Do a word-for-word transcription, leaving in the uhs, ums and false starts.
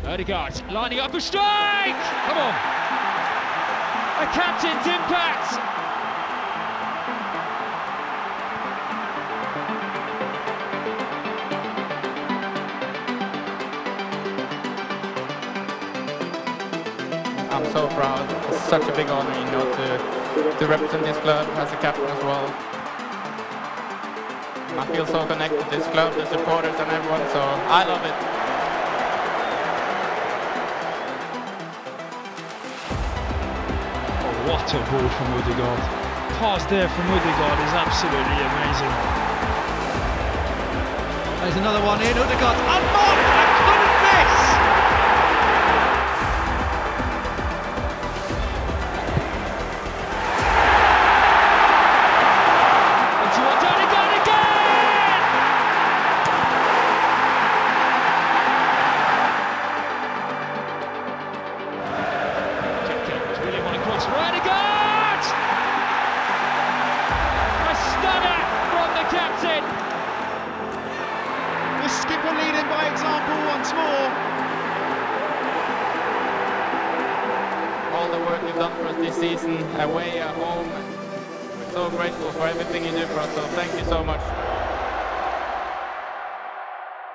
Odegaard lining up a strike! Come on! A captain's impact! I'm so proud. It's such a big honor, you know, to, to represent this club as a captain as well. I feel so connected to this club, the supporters and everyone, so I love it. Oh, what a ball from Odegaard. Pass there from Odegaard is absolutely amazing. There's another one in, Odegaard unmarked, I couldn't miss! Odegaard! A stunner from the captain! The skipper leading by example once more. All the work you've done for us this season, away, at home, we're so grateful for everything you do for us, so thank you so much.